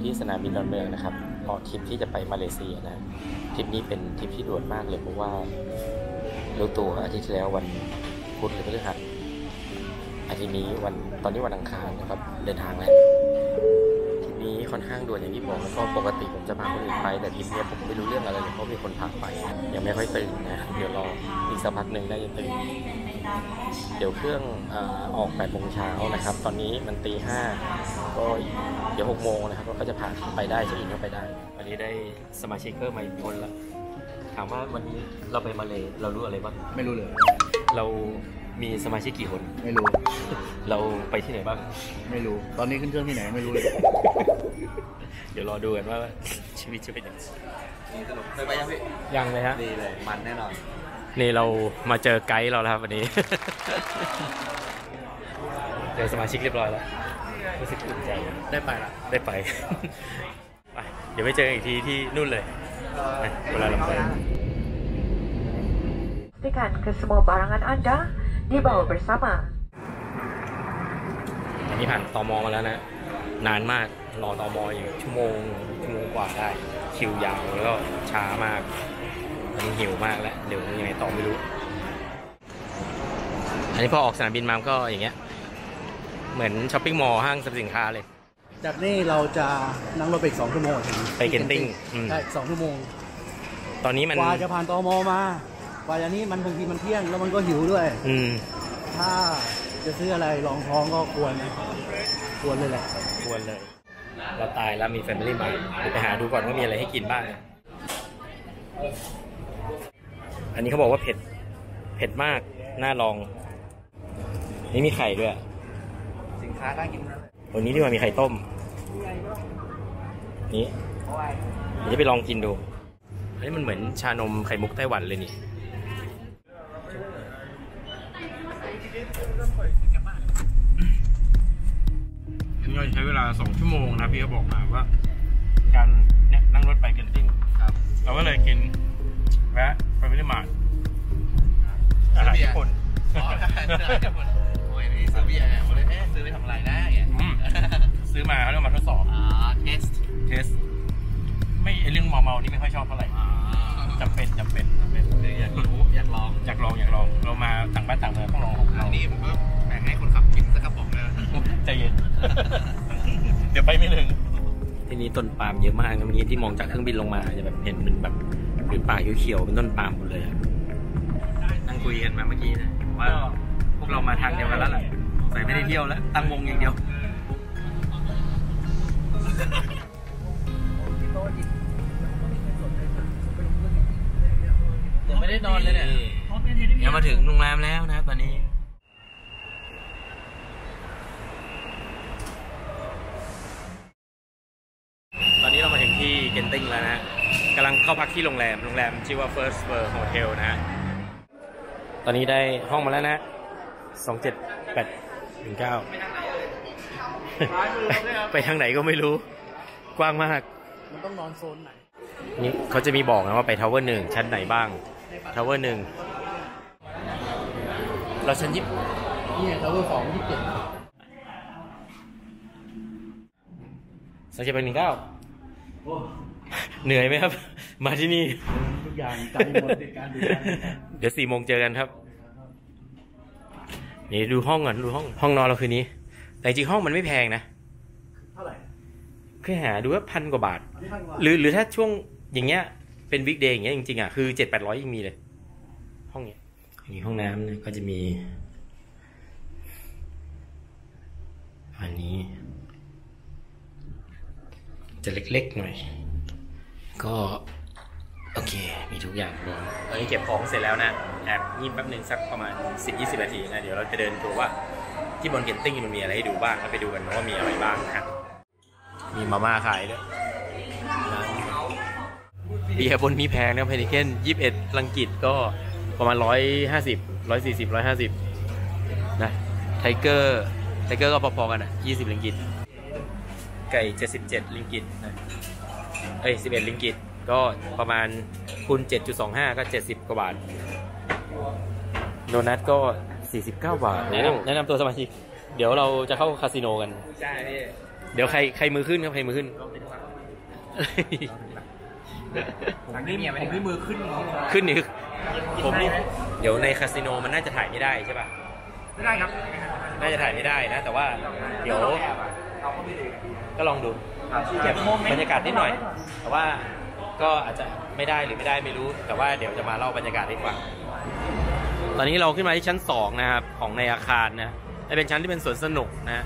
ที่สนามบินดอนเมืองนะครับออกทริปที่จะไปมาเลเซียนะทริปนี้เป็นทริปที่ด่วนมากเลยเพราะว่ารู้ตัวอาทิตย์ที่แล้ววันพุธหรือพฤหัสอาทิตย์นี้ตอนนี้วันอังคารนะครับเดินทางแล้วทริปนี้ค่อนข้างด่วนอย่างที่บอกแล้วก็ปกติผมจะพาคนอื่นไปแต่ทริปนี้ผมไม่รู้เรื่องอะไรเลยเพราะมีคนพาไปยังไม่ค่อยตื่นนะเดี๋ยวรออีกสักพักหนึ่งได้จะตื่นเดี๋ยวเครื่องออก8 โมงเช้านะครับตอนนี้มันตี 5ก็เดี๋ยว6 โมงนะครับก็จะพาไปได้จะอินเข้าไปได้วันนี้ได้สมาชิกเพิ่มมาอีกคนละถามว่าวันนี้เราไปมาเลเรารู้อะไรบ้างไม่รู้เลยเรามีสมาชิกกี่คนไม่รู้เราไปที่ไหนบ้างไม่รู้ตอนนี้ขึ้นเครื่องที่ไหนไม่รู้เลยเดี๋ยวรอดูกันว่าชีวิตจะเป็นยังไงสนุกเคยไปยังพี่ยังเลยฮะดีเลยมันแน่นอนนี่เรามาเจอไกด์เราแล้วครับวันนี้ เจอสมาชิกเรียบร้อยแล้วรู้สึกอุ่นใจได้ไปละได้ไป ไปเดี๋ยวไปเจออีกทีที่นู่นเลยเวลาเราไป Pastikan ke semua barangan anda dibawa bersama อันนี้ผ่านตม.มาแล้วนะนานมากรอตม.อยู่ชั่วโมงกว่าได้คิวยาวแล้วก็ช้ามากอันนี้หิวมากแล้วเดี๋ยวยังไงต่อไม่รู้อันนี้พอออกสนามบินมาก็อย่างเงี้ยเหมือนช้อปปิ้งมอลล์ห้างสรรพสินค้าเลยจากนี้เราจะนั่งรถไปอีก2 ชั่วโมงถึงไปเคนติ้งใช่2 ชั่วโมงตอนนี้มันกว่าจะผ่านตม.มากว่าอย่างนี้มันบางทีมันเที่ยงแล้วมันก็หิวด้วยถ้าจะซื้ออะไรรองท้องก็ควรเลยแหละควรเลยเราตายแล้วมีแฟมิลี่มาเดี๋ยวไปหาดูก่อนว่ามีอะไรให้กินบ้างอันนี้เขาบอกว่าเผ็ดมากน่าลองนี่มีไข่ด้วยสินค้าน่ากินนะวันนี้ที่ว่ามีไข่ต้มนี่เดี๋ยวจะไปลองกินดูอันนี้มันเหมือนชานมไข่มุกไต้หวันเลยนี่อันนี้ใช้เวลา2 ชั่วโมงนะพี่เขาบอกมาว่าการเนี่ยนั่งรถไปเคนติ้งเราก็เลยกินแวะไปไม่ได้มาอาหารญี่ปุ่นโอ้ยนี่ซื้อเบียร์เนี่ยซื้อไปทำอะไรได้ซื้อมาเขาเรียกมาทดสอบเทสไม่เรื่องเมานี่ไม่ค่อยชอบเท่าไหร่จำเป็นอยากลองเรามาต่างบ้านต่างเมืองต้องลองของนี่ผมก็แบ่งให้คนขับกินสักกระป๋องเลยใจเย็น เดี๋ยวไปไม่ถึงที่นี้ต้นปาล์มเยอะมากเมื่อกี้ที่มองจากเครื่องบินลงมาจะแบบเห็นเป็นแบบเป็นป่าเขียวๆเป็นต้นปาล์มหมดเลยนั่งคุยกันมาเมื่อกี้นะว่าพวกเรามาทางเดียวกันแล้วแหละใส่ไม่ได้เที่ยวแล้วตั้งวงอย่างเดียวยังไม่ได้นอนเลยเนี่ยเดี๋ยวมาถึงโรงแรมแล้วนะครับตอนนี้เรามาถึงที่เคนติ้งแล้วนะกำลังเข้าพักที่โรงแรมชื่อว่า First World Hotel นะตอนนี้ได้ห้องมาแล้วนะ278-9 ไปทางไหนก็ไม่รู้กว้างมากมันต้องนอนโซนไหนนี่เขาจะมีบอกนะว่าไปทาวเวอร์ 1ชั้นไหนบ้างทาวเวอร์ 1เราชั้น20 นี่ทาวเวอร์ 2 27-19เหนื่อยไหมครับมาที่นี่ทุกอย่างใจหมดในการดูเดี๋ยว4 โมงเจอกันครับนี่ดูห้องก่อนดูห้องนอนเราคืนนี้แต่จริงห้องมันไม่แพงนะเท่าไหร่เคยหาดูว่า1,000 กว่าบาทหรือถ้าช่วงอย่างเงี้ยเป็นวิกเดย์อย่างเงี้ยจริงๆอ่ะคือ 700-800ยังมีเลยห้องนี้มีห้องน้ำเนี่ยก็จะมีอันนี้จะเล็กๆหน่อยก็โอเคมีทุกอย่างเลยตอนนี้เก็บของเสร็จแล้วนะแอบงีบแป๊บนึงสักประมาณ 10-20 นาทีนะเดี๋ยวเราจะเดินดูว่าที่บนเคนติ้งมันมีอะไรให้ดูบ้างแล้วไปดูกันว่ามีอะไรบ้างนะครับมีมาม่าขายด้วยเบียร์บนมีแพงนะเพนิเคน21 ลังกิตก็ประมาณ140-150นะไทเกอร์ก็พอๆกันอ่ะ20 ลังกิตไก่77 ลิงกิตนะ11 ลิงกิตก็ประมาณคูณ 7.25 ก็70 กว่าบาทโดนัทก็49 บาทแนะนำตัวสมาชิกเดี๋ยวเราจะเข้าคาสิโนกันใช่พี่เดี๋ยวใครมือขึ้นครับใครมือขึ้นผมนี่มือขึ้นนี่ผมนี่เดี๋ยวในคาสิโนมันน่าจะถ่ายไม่ได้ใช่ป่ะไม่ได้ครับน่าจะถ่ายไม่ได้นะแต่ว่าเดี๋ยวก็ลองดูเก็บบรรยากาศนิดหน่อยแต่ว่าก็อาจจะไม่ได้หรือไม่ได้ไม่รู้แต่ว่าเดี๋ยวจะมาเล่าบรรยากาศให้ฟังตอนนี้เราขึ้นมาที่ชั้น2นะครับของในอาคารนะเป็นชั้นที่เป็นสวนสนุกนะ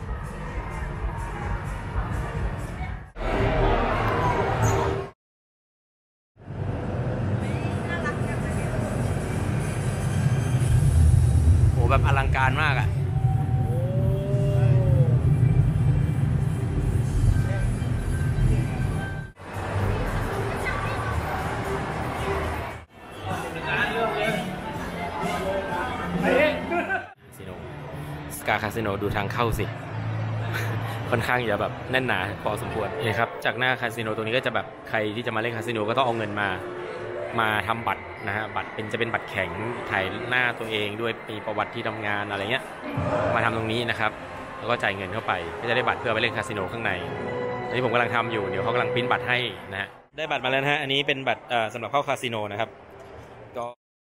โหแบบอลังการมากอ่ะคาสิโนดูทางเข้าสิ ค่อนข้างจะแบบแน่นหนาพอสมควรนี่ครับจากหน้าคาสิโนตรงนี้ก็จะแบบใครที่จะมาเล่นคาสิโนก็ต้องเอาเงินมาทำบัตรนะฮะบัตรจะเป็นบัตรแข็งถ่ายหน้าตัวเองด้วยมีประวัติที่ทำงานอะไรเงี้ยมาทำตรงนี้นะครับแล้วก็จ่ายเงินเข้าไปก็จะได้บัตรเพื่อไปเล่นคาสิโนข้างในอันนี้ผมกำลังทำอยู่เดี๋ยวเขากำลังพิมพ์บัตรให้นะฮะได้บัตรมาแล้วนะฮะอันนี้เป็นบัตรสำหรับเข้าคาสิโนนะครับก็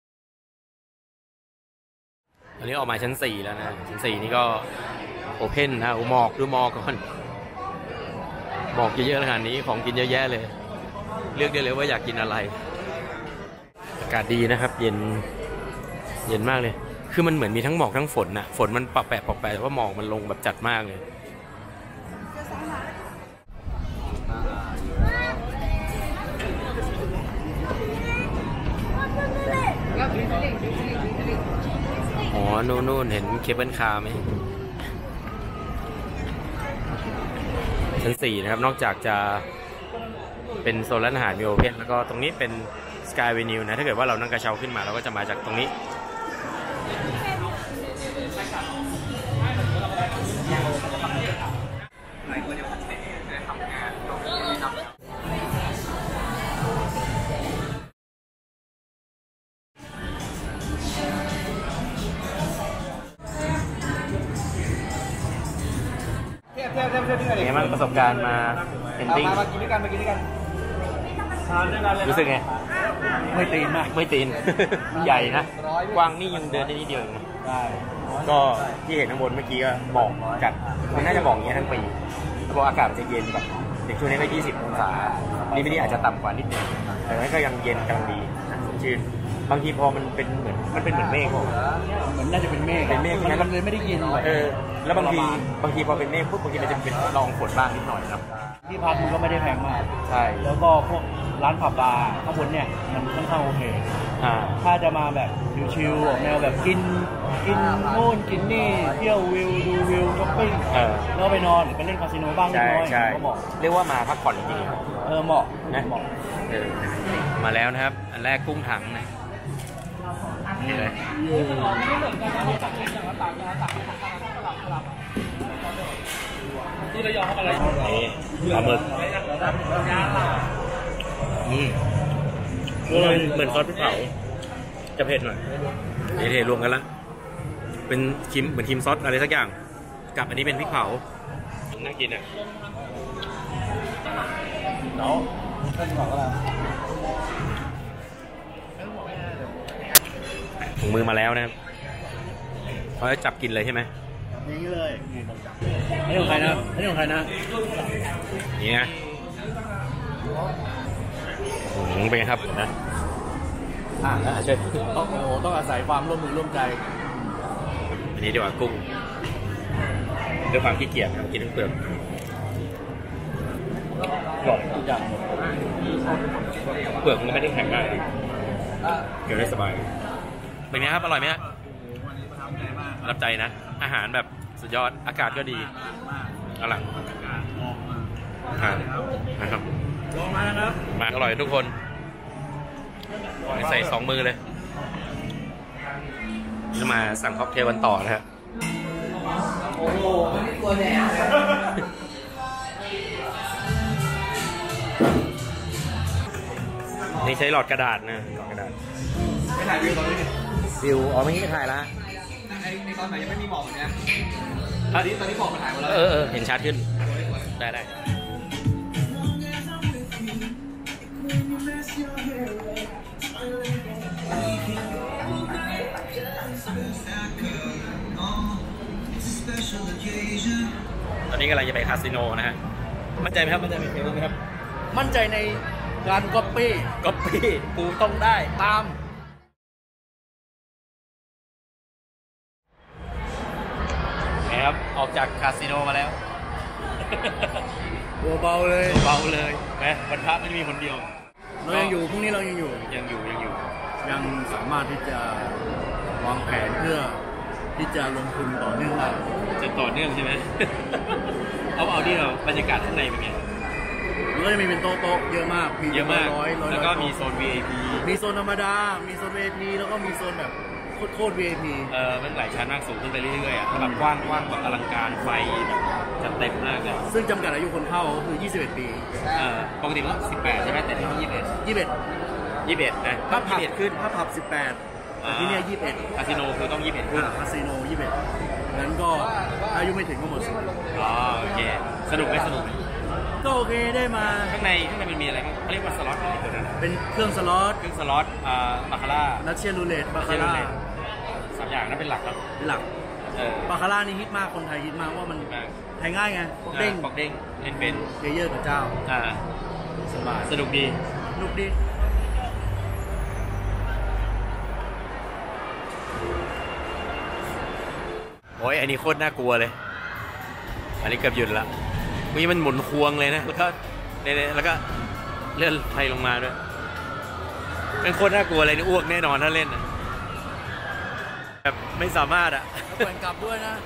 อันนี้ออกมาชั้น4แล้วนะชั้น4นี่ก็โอเพนนะหมอกดูหมอกก่อนหมอกเยอะๆขนาดนี้ของกินเยอะแยะเลยเลือกได้เลยว่าอยากกินอะไรอากาศดีนะครับเย็นมากเลยคือมันเหมือนมีทั้งหมอกทั้งฝนนะฝนมันปะแปะแต่ว่าหมอกมันลงแบบจัดมากเลยอ๋อนู่นเห็นเคเบิลคาร์ไหมชั้น4นะครับนอกจากจะเป็นโซนร้านอาหารมีโอเพนแล้วก็ตรงนี้เป็นสกายเวนิวนะถ้าเกิดว่าเรานั่งกระเช้าขึ้นมาเราก็จะมาจากตรงนี้เป็นไงบ้างประสบการณ์มาเอนติ้งมากินด้วยกันรู้สึกไงไม่ตีนมากไม่ตีน ใหญ่นะกว้างนี่ยังเดินได้นิดเดียวเองก็ที่เห็นข้างบนเมื่อกี้ก็หมอกจัดมันน่าจะหมอกอย่างเงี้ยทั้งปีเพราะอากาศมันจะเย็นแบบในช่วงนี้ก็20 องศานี่ไม่ได้อาจจะต่ำกว่านิดนึงแต่ก็ยังเย็นกำลังดีสดชื่นบางทีพอมันเป็นเหมือนเมฆเหมือนน่าจะเป็นเมฆมันเลยไม่ได้เย็นแล้วบางทีพอเป็นเมฆปุ๊บบางทีมันจะเป็นละอองฝนบ้างนิดหน่อยนะที่พักมันก็ไม่ได้แพงมากใช่แล้วก็พวกร้านผับบาร์ข้างบนเนี่ยมันค่อนข้างโอเคถ้าจะมาแบบชิลๆออกแนวแบบกินโน่นกินนี่เที่ยววิวดูวิวช้อปปิ้งแล้วไปนอนหรือไปเล่นคาสิโนบ้างนิดหน่อยก็เหมาะเรียกว่ามาพักผ่อนจริงๆเหมาะนะมาแล้วนะครับอันแรกกุ้งถังนะนี่เลยที่ระยองอะไรนี่ปลาหมึกเหมือนซอสพริกเผาจะเผ็ดหน่อยนี่เทรวมกันละเป็นเหมือนครีมซอสอะไรสักอย่างกับอันนี้เป็นพริกเผาน่ากินอ่ะเนาะถุงมือมาแล้วนะครับเขาจะจับกินเลยใช่ไหมนี่เลยนี่ของใครนะนี่นะเป็นไงครับนะใช่โอ้โหต้องอาศัยความร่วมมือร่วมใจอันนี้ดีกว่ากุ้งด้วยความขี้เกียจกินทั้งเปลือกกรอบทุกอย่างเปลือกมันไม่ได้แข็งง่ายเกี่ยวได้สบายเป็นไงครับอร่อยไหมฮะประทับใจนะอาหารแบบสุดยอดอากาศก็ดีอร่อยนะครับมาอร่อยทุกคนใส่2 มือเลยจะมาสั่งค็อกเทลกันต่อนะฮะโอ้โหตัวแดงนี่ใช้หลอดกระดาษนะหลอดกระดาษไม่ถ่ายวิวตอนนี้วิวเมื่อกี้ถ่ายแล้วในตอนไหนยังไม่มีหมอกเนี่ยตอนนี้หมอกมันถ่ายหมดแล้วเห็นชัดขึ้นได้ตอนนี้กำลังจะไปคาสิโนนะฮะมั่นใจไหมครับมั่นใจไหมครับมั่นใจในการก๊อปปี้กูต้องได้ตามครับออกจากคาสิโนมาแล้วเบาเลยแม้บรรทัดไม่มีคนเดียวเรายังอยู่พรุ่งนี้เรายังอยู่ยังสามารถที่จะวางแผนเพื่อที่จะลงทุนต่อเนื่องได้จะต่อเนื่องใช่ไหม เอาที่เราบรรยากาศข้างในเป็นไงมันก็จะมีเป็นโต๊ะเยอะมากร้อยแล้วก็มีโซน VIP มีโซนธรรมดามีโซน VIP แล้วก็มีโซนแบบโคตร VIP มันหลายชั้นมากสูงขึ้นไปเรื่อยๆอ่ะแบบกว้างแบบอลังการไฟแบบจะเต็มมากเลยซึ่งจำกัดอายุคนเข้าคือ21 ปีปกติก็18ใช่ไหมแต่ที่นี่21นะถ้าผับ18แต่ที่นี่21 คาสิโนคือต้อง21ขึ้นคาสิโน21งั้นก็อายุไม่ถึงก็หมดสิทธิ์โอเคสนุกไหมก็โอเคได้มาข้างในมันมีอะไรบ้างเรียกว่าสล็อตอะไรตัวนั้นเป็นเครื่องสล็อตบาคาร่ารัสเซียรูเล็ตบาคาร่า 3อย่างนั้นเป็นหลักครับบาคาร่านี่ฮิตมากคนไทยฮิตมากว่ามันแทงง่ายไงปอกเด้งเล่นเป็นเพลเยอร์กับเจ้าสนุกดีโอ้ยอันนี้โคตรน่ากลัวเลยอันนี้เกือบหยุดละนี่มันหมุนควงเลยนะแล้วก็เลื่อนไฟลงมาด้วยเป็นโคตรน่ากลัวเลยนี่อ้วกแน่นอนถ้าเล่นแบบไม่สามารถอ่ะแข่งกลับด้วยนะ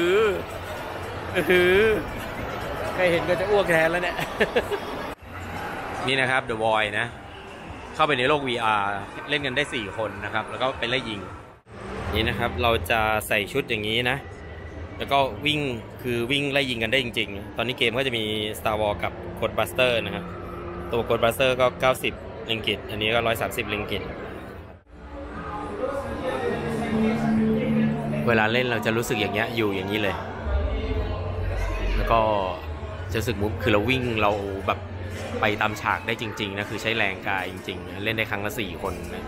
ใครเห็นก็จะอ้วกแทนแล้วเนี่ยนี่นะครับ The Void นะเข้าไปในโลก VR เล่นกันได้4คนนะครับแล้วก็ไปไล่ยิงนี่นะครับเราจะใส่ชุดอย่างนี้นะแล้วก็วิ่งไล่ยิงกันได้จริงๆตอนนี้เกมก็จะมี Star Wars กับ Ghostbuster นะครับตัว Ghostbuster ก็90 ริงกิตอันนี้ก็130 ริงกิตเวลาเล่นเราจะรู้สึกอย่างเงี้ยอยู่อย่างนี้เลยแล้วก็จะรู้สึกมุกคือเราวิ่งเราแบบไปตามฉากได้จริงๆนะคือใช้แรงกายจริงๆเล่นได้ครั้งละ4 คนนะ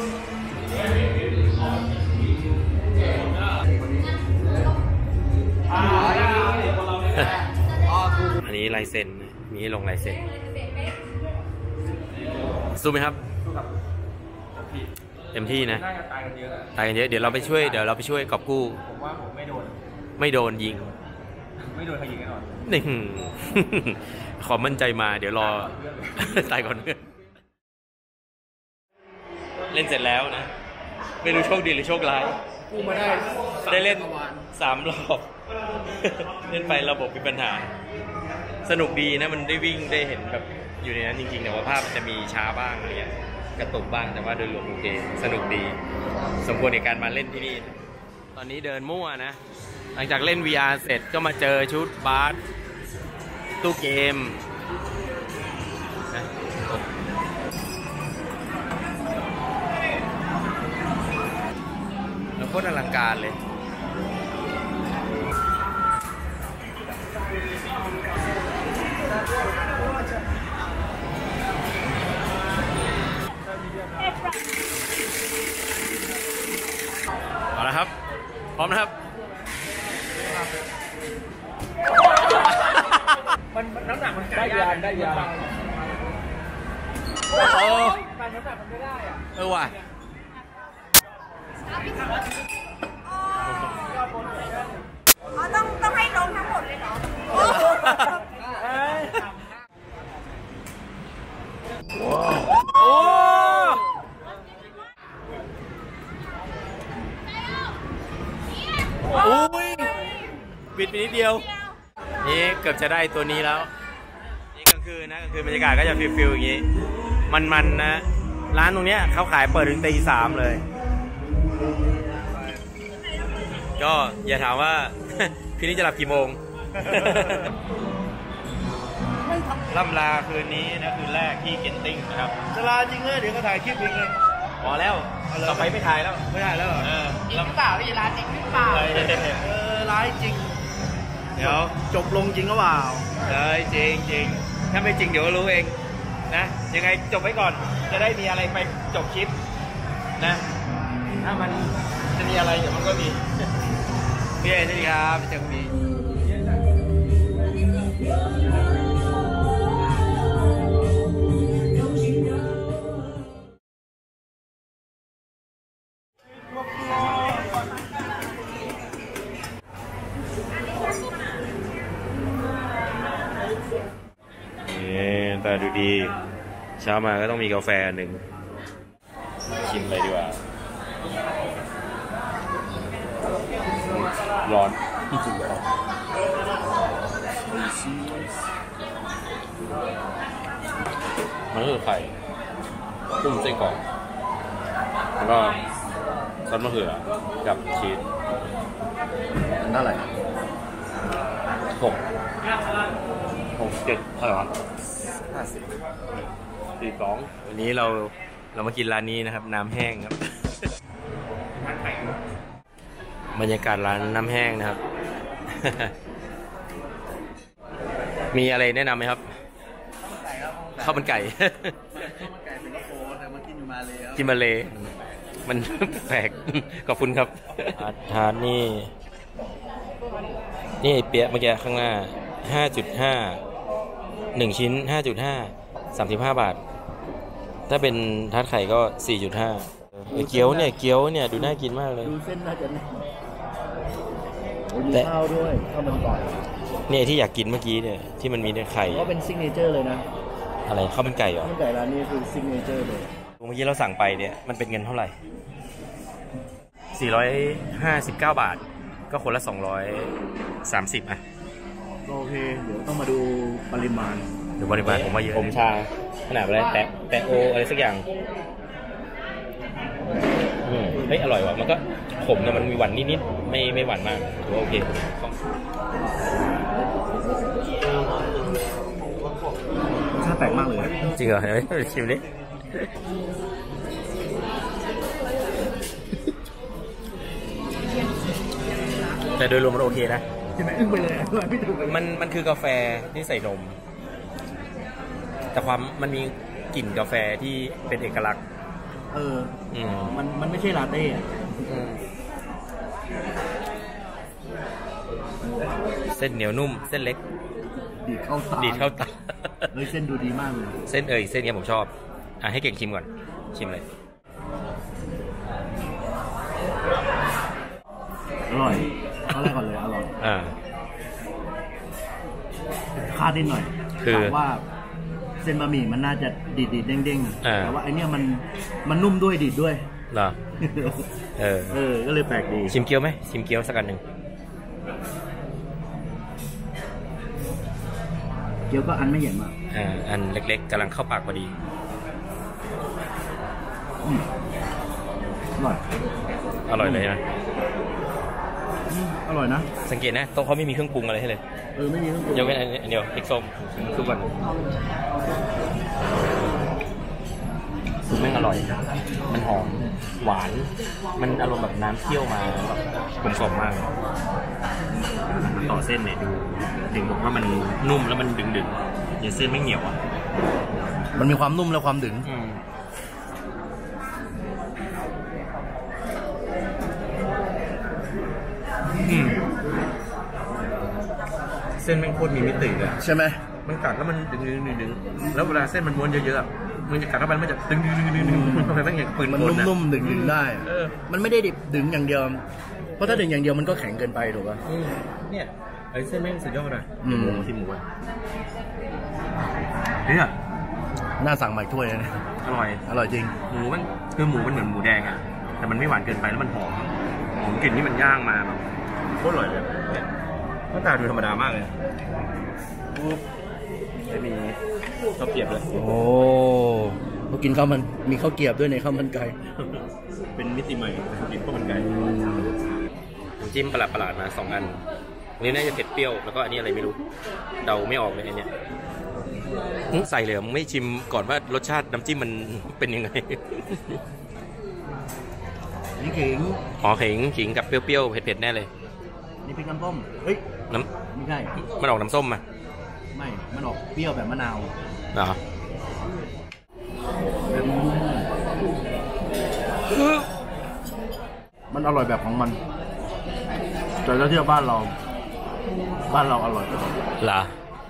อันนี้ลายเซ็นมีให้ลงลายเซ็นสู้ไหมครับเต็มที่นะตายกันเยอะเดี๋ยวเราไปช่วยกอบกู้ผมว่าผมไม่โดนยิงไม่โดนใครยิงแน่นอนนี่ขอมั่นใจมาเดี๋ยวรอตายก่อนเพื่อนเล่นเสร็จแล้วนะไม่รู้โชคดีหรือโชคร้ายกู้มาได้เล่น3 รอบเล่นไประบบมีปัญหาสนุกดีนะมันได้วิ่งได้เห็นแบบอยู่ในนั้นจริงๆแต่ว่าภาพจะมีช้าบ้างอะไรเงี้ยกระตุกบ้างแต่ว่าโดยรวมโอเคสนุกดีสมควรในการมาเล่นที่นี่ตอนนี้เดินมั่วนะหลังจากเล่น VR เสร็จก็มาเจอชุดบาสตู้เกมนะแล้วโคตรอลังการเลยเอาละครับพร้อมนะครับมันน้ำหนักมันได้ยานการน้ำหนักมันไม่ได้อ่ะว่ะต้องให้ลงทั้งหมดเลยเหรอโอ้ยปิดไปนิดเดียวนี่เกือบจะได้ตัวนี้แล้วนี่กลางคืนนะกลางคืนบรรยากาศก็จะฟิลอย่างนี้มันนะร้านตรงเนี้ยเขาขายเปิดถึงตี 3เลยก็อย่าถามว่าคืนนี้จะหลับกี่โมงล่ำลาคืนนี้นะคืนแรกที่เกนติ้งนะครับจะลาจริงเลยเดี๋ยวก็ถ่ายคลิปอีกเลยพอแล้วต่อไปไม่ถ่ายแล้วไม่ถ่ายแล้วจริงหรือเปล่าพี่ร้านจริงหรือเปล่าร้ายจริงเดี๋ยวจบลงจริงหรือเปล่าจริงถ้าไม่จริงเดี๋ยวรู้เองนะยังไงจบไว้ก่อนจะได้มีอะไรไปจบคลิปนะถ้ามันจะมีอะไรเดี๋ยวมันก็มีพี่เอ๋สวัสดีครับพี่เจ้าพี่แต่ดูดีเช้ามาก็ต้องมีกาแฟหนึ่งชิมเลยดีกว่าร้อนมันคือไข่กุ้งไส้กรอกแล้วก็ซอสมะเขือกับชีสนั่นอะไร 6 7เท่าไหร่วะ42วันนี้เรามากินร้านนี้นะครับน้ำแห้งครับบรรยากาศร้านน้ำแห้งนะครับ มีอะไรแนะนำไหมครับข้าวมันไก่กินมาเลยมันแปลกขอบคุณครับทานนี่ไอเปี๊ยะเมื่อกี้ข้างหน้า 5.5 1 ชิ้น 5.5 35 บาทถ้าเป็นทาร์ตไข่ก็ 4.5 เกี๊ยวเนี่ยดูน่ากินมากเลยดูเส้นน่าจะมีข้าวด้วยข้าวมันไก่เนี่ยที่อยากกินเมื่อกี้เนี่ยที่มันมีไข่ก็เป็นซิกเนเจอร์เลยนะอะไรข้าวมันไก่เหรอข้าวมันไก่ร้านนี้คือซิกเนเจอร์เลยเมื่อกี้เราสั่งไปเนี่ยมันเป็นเงินเท่าไหร่459 บาทก็คนละ230อ่ะโอเคเดี๋ยวต้องมาดูปริมาณผมว่าเยอะผมชาขนาดอะไรแต่โออะไรสักอย่างเฮ้ยอร่อยว่ะมันก็ขมนะมันมีหวานนิดๆไม่หวานมากถือว่าโอเคชาแปลกมากเลยจริงเหรอเฮ้ยชิมดิแต่โดยรวมมันโอเคนะใช่ไหมอึ้งไปเลยไม่ถูกมันคือกาแฟที่ใส่นมแต่มันมีกลิ่นกาแฟที่เป็นเอกลักษณ์มันไม่ใช่ลาเต้เส้นเหนียวนุ่มเส้นเล็กดีดเข้าตาเลยเส้นดูดีมากเลยเส้นเส้นนี้ผมชอบให้เก่งชิมก่อนชิมเลยอร่อยเอาอะไรก่อนเลยอร่อยคาดนิดหน่อยคือว่าเส้นบะหมี่มันน่าจะดีดเด้งๆแต่ว่าไอเนี้ยมันนุ่มด้วยดีดด้วยเหรอก็เลยแปลกดีชิมเกี๊ยวไหมชิมเกี๊ยวสักอันหนึ่งเกี๊ยวก็อันไม่ใหญ่มากอันเล็กๆกำลังเข้าปากพอดีอร่อยเลยนะอร่อยนะสังเกตนะโต๊ะเขาไม่มีเครื่องปรุงอะไรให้เลยไม่มีเครื่องปรุงยกเว้นอันเดียวพริกส้มทุกวันซุปแม่งอร่อยมันหอมหวานมันอารมณ์แบบน้ำเคี่ยวมาแบบกลมกล่อมมากต่อเส้นเนี่ยดูถึงบอกว่ามันนุ่มแล้วมันดึงอย่างเส้นไม่เหนียวอ่ะมันมีความนุ่มและความดึงเส้นแม่งโคตรมีมิติเลยใช่ไหมมันกัดแล้วมันดึงแล้วเวลาเส้นมันม้วนเยอะๆมันจะกัดเข้าไปมันจะดึงมันเป็นอย่างปืนมันนุ่มๆดึงได้มันไม่ได้ดิบดึงอย่างเดียวเพราะถ้าดึงอย่างเดียวมันก็แข็งเกินไปถูกป่ะเนี่ยไอ้เส้นแม่งสุดยอดเลยที่หมูเนี่ยน่าสั่งใหม่ถ้วยเลยอร่อยจริงหมูมันคือหมูมันเหมือนหมูแดงอ่ะแต่มันไม่หวานเกินไปแล้วมันหอมกลิ่นที่มันย่างมาแบบโคตรอร่อยเลยเนี่ยหน้าตาดูธรรมดามากเลยไม่มีข้าวเกรียบเลยโอ้เขากินข้าวมันมีข้าวเกรียบด้วยในข้าวมันไก่เป็นมิติใหม่กินข้าวมันไก่น้ำจิ้มประหลาดมา2 อันนี่น่าจะเผ็ดเปรี้ยวแล้วก็อันนี้อะไรไม่รู้เดาไม่ออกเลยอันเนี้ยใส่เลยมึงไม่ชิมก่อนว่ารสชาติน้ำจิ้มมันเป็นยังไงนี่ขิงขิงกับเปรี้ยวๆเผ็ดๆแน่เลยนี่พริกน้ำส้มเฮ้ยไม่ใช่มันออกน้ำส้มมาไม่มันออกเปรี้ยวแบบมะนาวเหรอมันอร่อยแบบของมันแต่ถ้าเทียบบ้านเราอร่อยกว่าเหรอ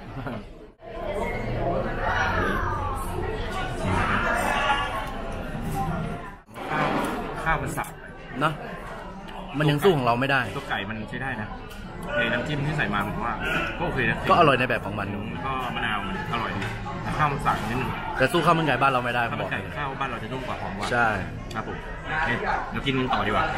ข้าวมันสับนะมันยังสู้ของเราไม่ได้ตัวไก่มันใช้ได้นะน้ำจิ้มที่ใส่มาผมว่าก็โอเคนะก็อร่อยในแบบของมันก็มะนาวมันอร่อยดีข้าวมันสับนิดนึงแต่สู้ข้าวมันไก่บ้านเราไม่ได้ข้าวมันไก่ข้าวบ้านเราจะนุ่มกว่าหอมกว่าใช่ครับผมเดี๋ยวกินต่อดีกว่า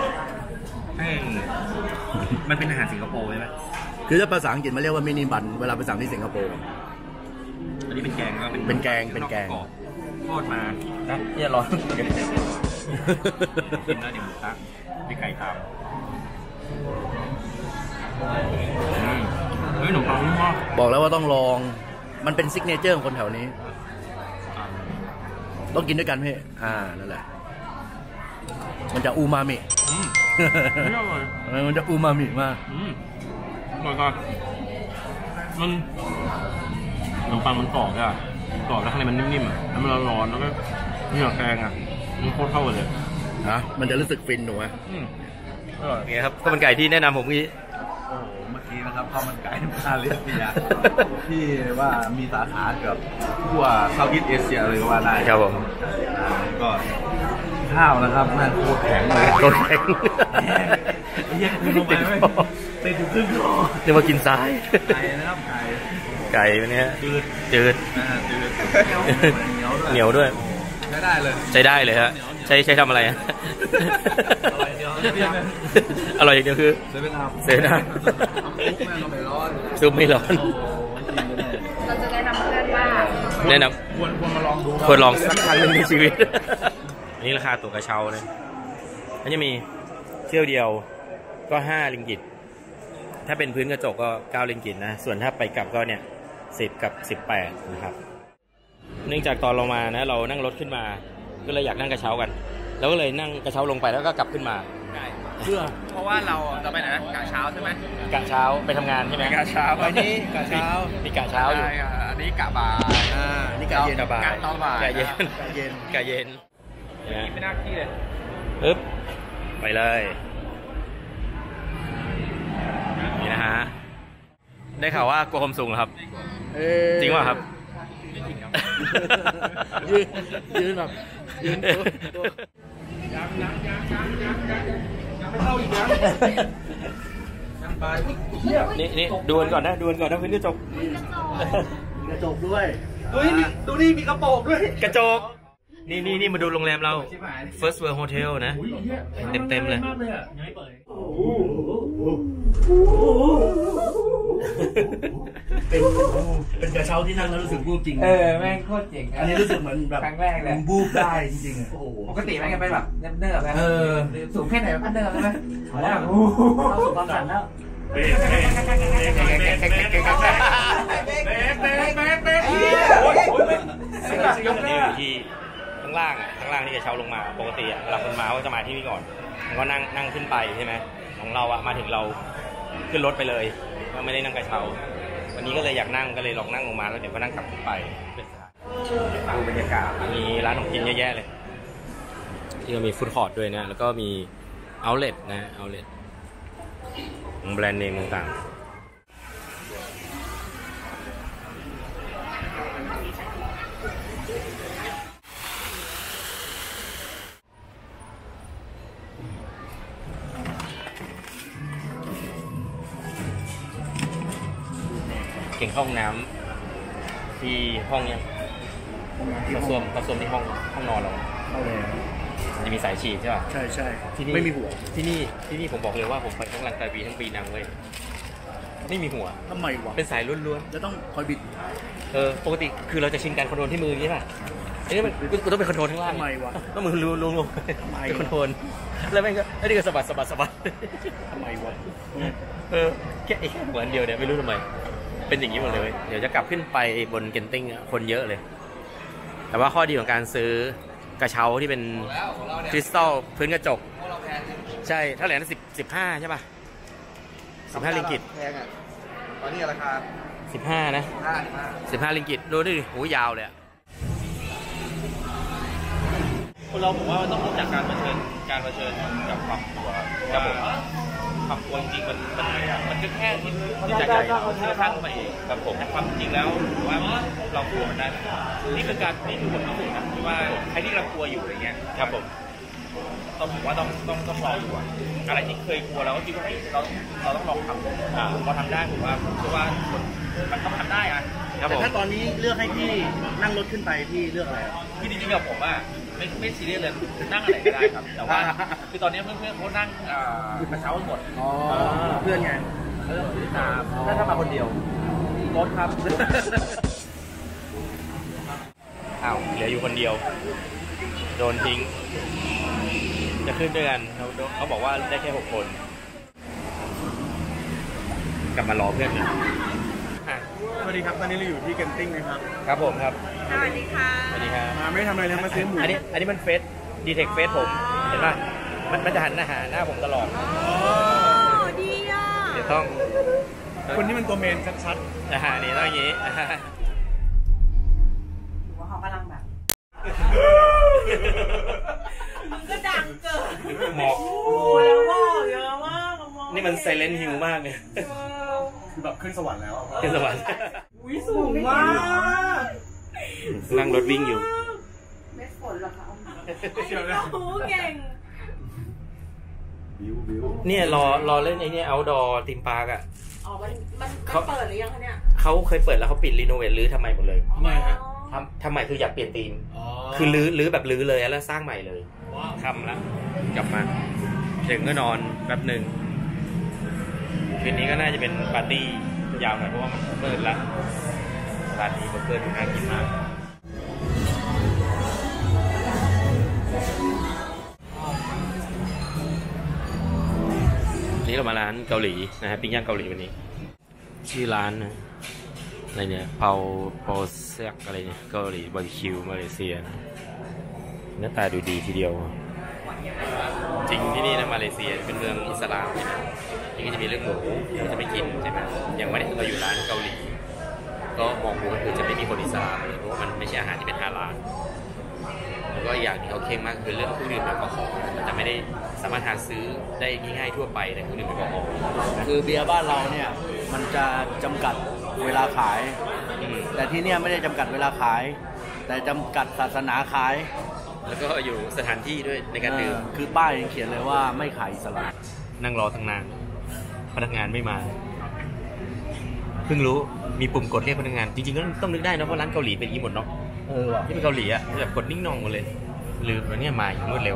มันเป็นอาหารสิงคโปร์ใช่ไหมคือถ้าภาษาอังกฤษมาเรียกว่ามินิบันเวลาไปสั่งที่สิงคโปร์อันนี้เป็นแกงก็เป็นแกงทอดมานะเนี่ยร้อนกินแล้วเดี๋ยวหมูตั๊กมีไก่ตามเฮ้ยหนูปังนี่มากบอกแล้วว่าต้องลองมันเป็นซิกเนเจอร์ของคนแถวนี้ต้องกินด้วยกันพี่นั่นแหละมันจะอูมามิไม่อร่อยมันจะอูมามิมากอร่อยก่อนมันขนมปังมันกรอบอ่ะกรอบแล้วข้างในมันนิ่มๆอ่ะแล้วมันร้อนๆแล้วก็เนื้อแกงอ่ะมันโคตรเข้ากันเลยนะมันจะรู้สึกฟินหนูอ่ะไงครับข้าวมันไก่ที่แนะนำผมกี้โอ้เมื่อกี้นะครับข้าวมันไก่มาเลเซียที่ว่ามีสาขาเกือบทั่วเซาท์อีสต์เอเชียเลยก็ว่าได้ครับผมก็ข้าวนะครับนั่นโคตรแข็งเลยโคตรแข็งคุณลงไปไม่ติดอยู่ครึ่งคอเดี๋ยวมากินซ้ายไก่นะครับไก่วันนี้จืดเหนียวด้วยใช้ได้เลยใช้ได้เลยฮะใช้ทำอะไรอร่อยอย่างเดียวคือเซเว่นอัพซุปไม่ร้อนเราจะแนะนำเพื่อนว่าแนะนำควรมาลองดูควรลองสักครั้งหนึ่งในชีวิตอันนี้ราคาตั๋วกระเช้าเลยอันนี้มีเที่ยวเดียวก็5 ริงกิตถ้าเป็นพื้นกระจกก็9 ริงกิตนะส่วนถ้าไปกลับก็เนี่ย10 กับ 18นะครับเนื่องจากตอนเรามานะเรานั่งรถขึ้นมาก็เลยอยากนั่งกระเช้ากันเราก็เลยนั่งกระเช้าลงไปแล้วก็กลับขึ้นมาเพราะว่าเราไปไหนนะกะเช้าใช่ไหมกะเช้าไปทำงานใช่ไหมกะเช้าไปนี้กะเช้ามีกะเช้าอยู่อันนี้กะบ่ายนี่กะเย็นกะบ่ายตอนบ่ายกะเย็นไม่น่าขี้เลยปึ๊บไปเลยนี่นะฮะได้ข่าวว่ากลัวความสูงเหรอครับจริงป่ะครับยืนแบบยืนตัวยังไม่เข้าอีกนะยังไปนี่ดูกันก่อนนะพื้นกระจกด้วยดูนี่มีกระโปรงด้วยกระจกนี่มาดูโรงแรมเรา First World Hotel นะเต็มเลยเป็นกระเช้าที่นั่งแล้วรู้สึกบูบจริงแม่งโคตรเจ๋งอันนี้รู้สึกเหมือนแบบครั้งแรกเลยบูบได้จริงๆปกติแม่งจะเป็นแบบเนิบๆนะสูงแค่ไหนมันเนิบใช่ไหมแล้วเราสูงความสั่นแล้วนี่อยู่ที่ข้างล่างที่จะเช่าลงมาปกติเวลาคนมาก็จะมาที่นี่ก่อนแล้วก็นั่งขึ้นไปใช่ไหมของเรามาถึงเราขึ้นรถไปเลยก็ไม่ได้นั่งกระเช้าวันนี้ก็เลยอยากนั่งก็เลยลองนั่งลงมาแล้วเดี๋ยวก็นั่งกลับขึ้นไปดูบรรยากาศมีร้านของกินเยอะแยะเลยที่มีฟู้ดคอร์ทด้วยนะแล้วก็มีเอาท์เล็ตนะเอาท์เล็ตแบรนด์เนมต่างๆเก่งห้องน้ำที่ห้องยังผสมที่ห้องนอนเราจะมีสายฉีดใช่ป่ะใช่ที่นี่ไม่มีหัวที่นี่ผมบอกเลยว่าผมไปทั้งรันตาวีทั้งปีนังเลยไม่มีหัวทำไมวะเป็นสายล้วนๆจะต้องคอยบิดปกติคือเราจะชินการคอนโทรลที่มือใช่ป่ะอันนี้มันกูต้องเป็นคอนโทรลทั้งล่างทำไมวะต้องมือลงเป็นคอนโทรลแล้วแม่งก็นี่ก็สะบัดทำไมวะแค่หัวอันเดียวเนี่ยไม่รู้ทำไมเป็นอย่างนี้หมดเลยเดี๋ยวจะกลับขึ้นไปบนเกนติ้งคนเยอะเลยแต่ว่าข้อดีของการซื้อกระเช้าที่เป็นคริสตัลพื้นกระจกใช่เท่าไหร่นะ15ใช่ป่ะ 15 ริงกิตแพงอ่ะตอนนี้ราคา 15 นะ15 ริงกิตดูดิโหยาวเลยคนเราผมว่ามันต้องรู้จักการเผชิญกับความกลัวครับผมความกลัวจริงๆมันก็แค่ที่จะใจเราที่จะข้างมาเองครับผมแต่ความจริงแล้วว่าเรากลัวมันได้นี่คือบทพิสูจน์นะที่ว่าใครที่เรากลัวอยู่อะไรเงี้ยครับผมผมว่าต้องลองดูอะไรที่เคยกลัวเราก็คิดว่าเราต้องลองทำพอทำได้ผมว่าเพราะว่ามันต้องทำได้อะแต่ถ้าตอนนี้เลือกให้พี่นั่งรถขึ้นไปพี่เลือกอะไรพี่จริงๆกับผมว่าไม่ซีเรียสเลยนั่งอะไรก็ได้ครับแต่ว่าคือตอนนี้เพื่อนๆเขานั่งกระเช้าหมดเพื่อนไงถ้ามาคนเดียวรถครับอ้าวเหลืออยู่คนเดียวโดนทิ้งจะขึ้นด้วยกันเขาบอกว่าได้แค่6 คนกลับมารอเพื่อนกันสวัสดีครับตอนนี้เราอยู่ที่เกนติ้งนะครับครับผมครับสวัสดีค่ะสวัสดีครับมาไม่ทำอะไรเลยมาซื้อหมูอันนี้มันเฟซดีเทคเฟซผมเห็นป่ะมันจะหันหน้าผมตลอดดีอ่ะเดี๋ยวต้องคนนี้มันตัวเมนชัดๆนี่ต้องอย่างนี้หรือว่าเขากำลังแบบมึงก็ดังเกินหมอกโอ้แล้วหมอกเยอะมากนี่มันไซเลนต์ฮิลมากเลยคือแบบขึ้นสวรรค์แล้วขึ้นสวรรค์สูงมากนั่งรถวิ่งอยู่ไม่ฝนหรอกค่ะโอ้เก่งเนี่ยรอเล่นไอ้นี่เอาท์ดอร์ทีมพาร์กอ่ะมันเปิดหรือยังคะเนี่ยเขาเคยเปิดแล้วเขาปิดรีโนเวทรื้อทำใหม่หมดเลยทำไมฮะทำใหม่คืออยากเปลี่ยนธีมคือรื้อแบบรื้อเลยแล้วสร้างใหม่เลยทำแล้วกลับมาถึงก็นอนแป๊บหนึ่งคืนนี้ก็น่าจะเป็นปาร์ตี้ยาวหน่อยเพราะว่ามันเปิดแล้วร้านนี้เบอร์เกอร์ดูน่ากินมากนี่เรามาร้านเกาหลีนะฮะปิ้งย่างเกาหลีวันนี้ชื่อร้านอะไรเนี่ยเปาเซ็กอะไรเนี่ยเกาหลีบาร์บีคิวมาเลเซียนะหน้าตาดูดีทีเดียวจริงที่นี่นะมาเลเซียเป็นเมืองอิสลามใช่ไหมนี่ก็จะมีเรื่องหมูเราจะไม่กินใช่ไหมอย่างวันนี้เราอยู่ร้านเกาหลีก็มองดูก็คือจะไม่มีคนอิสลามเลยเพราะว่ามันไม่ใช่อาหารที่เป็นฮาลาลแล้วก็อย่างที่เขาเข้มมากคือเรื่องเครื่องดื่มแอลกอฮอล์มันจะไม่ได้สามารถหาซื้อได้ง่ายๆทั่วไปในเครื่องดื่มแอลกอฮอล์คือเบียร์บ้านเราเนี่ยมันจะจำกัดเวลาขายแต่ที่เนี่ยไม่ได้จำกัดเวลาขายแต่จำกัดศาสนาขายแล้วก็อยู่สถานที่ด้วยในการดื่มคือป้ายยังเขียนเลยว่าไม่ขายอิสลามนั่งรอตั้งนานพนักงานไม่มาเพิ่งรู้มีปุ่มกดเรียกพนักงานจริงๆก็ต้องนึกได้นะเพราะร้านเกาหลีเป็นอีหมดเนาะที่เป็นเกาหลีอ่ะแบบกดนิ่งนองหมดเลยลืมแล้วเนี่ยมาอย่างรวดเร็ว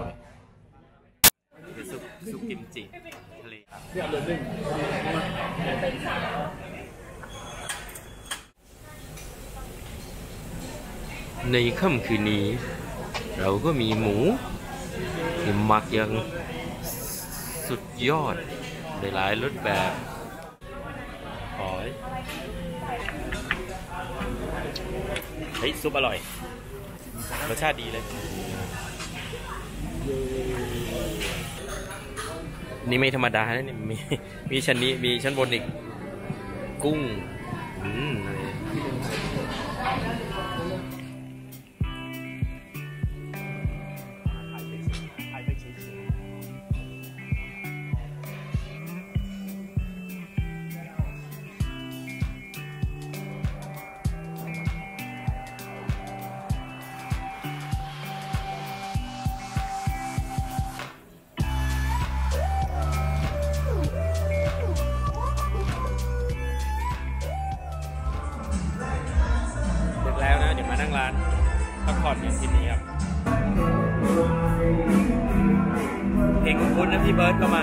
ซุปกิมจิทะเลในค่ำคืนนี้เราก็มีหมูที่หมักอย่างสุดยอดในหลายรสแบบเฮ้ยซุปอร่อยรสชาติดีเลยนี่ไม่ธรรมดานะนี่มีชั้นนี้มีชั้นบนอีกกุ้งแล้วนะเดี๋ยวมานั่งร้านพักผ่อนอย่างที่นี้ครับเพลงของคุณนะพี่เบิร์ดก็มา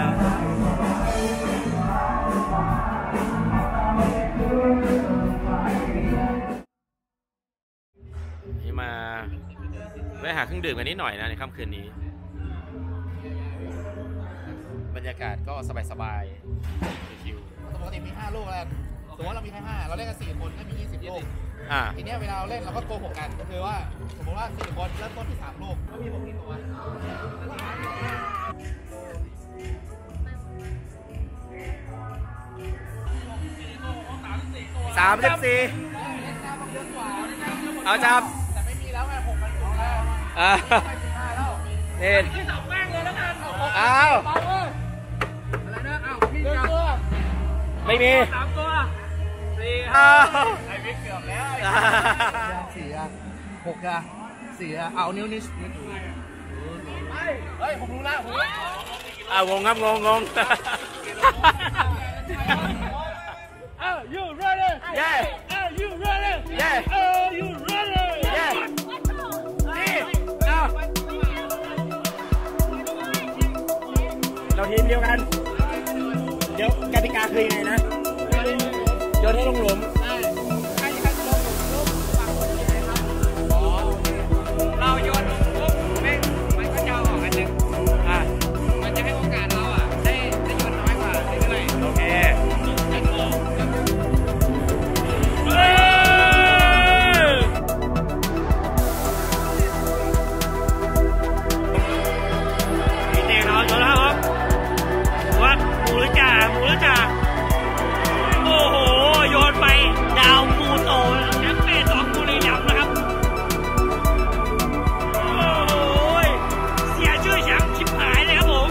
แวะหาเครื่องดื่มกันนิดหน่อยนะในค่ำคืนนี้บรรยากาศก็สบายๆชิวๆปกติมี5ลูกแล้วสมมติว่าเรามีแค่5เราเล่นกัน4คนก็มี20ลูกทีนี้เวลาเราเล่นเราก็โกหกกันก็คือว่าสมมติว่า4คนเริ่มต้นที่3ลูกก็มี6ตัวเอาจับแต่ไม่มีแล้วไง6,000จุดแล้วนี่ที่จับแป้งเลยแล้วกันเอาอะไรนะพี่จับตัวไม่มี 3 ตัว 4 เอาไอ้บิ๊กเกือบแล้ว4 อ่ะ 6 อ่ะ 4 อ่ะ เอานิ้วเฮ้ยผมรู้แล้วงงครับงง Are you ready? Yeah. Are you ready? Yeah. Are you ready? Yeah. เราทีมเดียวกัน เดี๋ยวกติกาคือยังไงนะโยนให้ลงหลุมเราโยนปุ๊บมันก็จะออกอันหนึ่งมันจะให้โอกาสเราได้โยนน้อยกว่าเรื่อยๆโอเคโอ้โหโยนไปดาวปูโตแชมเปี้ยน2บุรีรัมย์นะครับโอ้โหเสียชื่อเสียงชิบหายเลยครับผม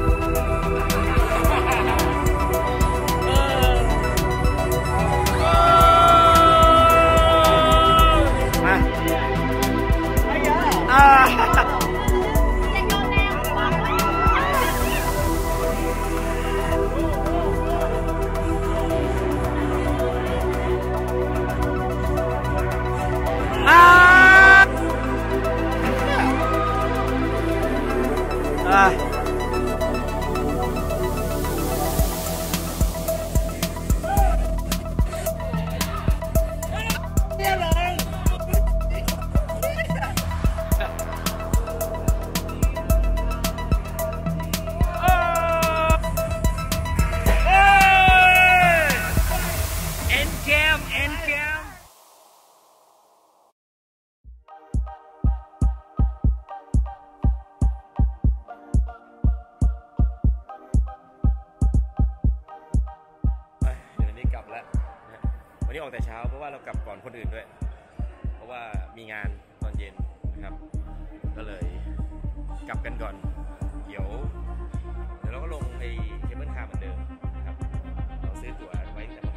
วันนี้ออกแต่เช้าเพราะว่าเรากลับก่อนคนอื่นด้วยเพราะว่ามีงานตอนเย็นนะครับก็เลยกลับกันก่อนเดี๋ยวเราก็ลงไอ้เคเบิลคาร์เหมือนเดิมนะครับเราซื้อตั๋วไว้ตั้งแต่